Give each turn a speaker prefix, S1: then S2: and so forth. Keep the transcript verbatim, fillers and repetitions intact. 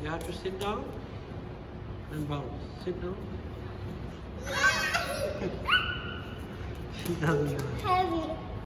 S1: You have to sit down and bounce. Sit down. She doesn't know.
S2: Heavy.